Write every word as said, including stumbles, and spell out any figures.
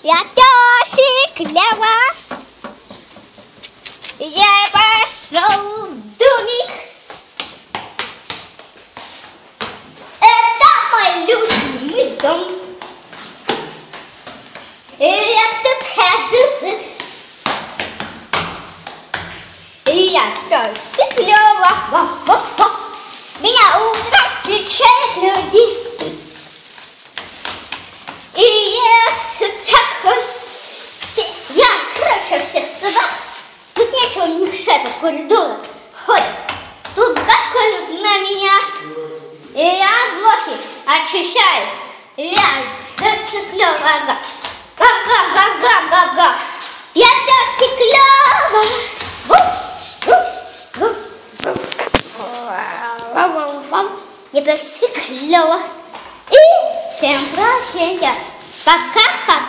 Я песик Лева, я пошел в домик. Это мой любимый дом. И я тут хожу, и я песик Лева. Во-во-во. Меня утром встречают люди. И я такой, я круче всех собак. Тут нечего мешать, коридора ходят. Тут гавкают на меня. И я блоки очищаю. Я песик Лева. Га-га-га-га-га-га. Я песик Лева. Я песик Лева. И всем прощения. Пока-пока.